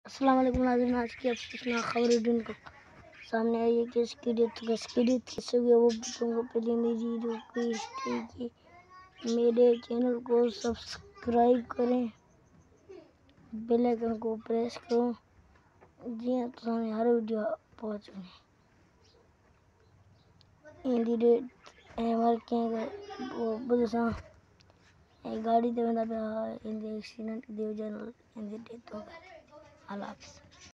अस्सलाम वालेकुम नाज़रीन, आज की अफसोसनाक खबर दिन को सामने आई है कि इसकी डेथ कैसे हुई वो तुमको पहले मेरी रिक्वेस्ट है कि मेरे चैनल को सब्सक्राइब करें, बेल आइकन को प्रेस करो। जी हाँ, तो सामने हर वीडियो पहुँच गई। इंदी डेथ हमारे क्या वो बदसा गाड़ी दे बंदा पे इंदी एक्सीडेंट देव जनरल इंदी डेथ हो गई। अल्लाह हाफ़िज़।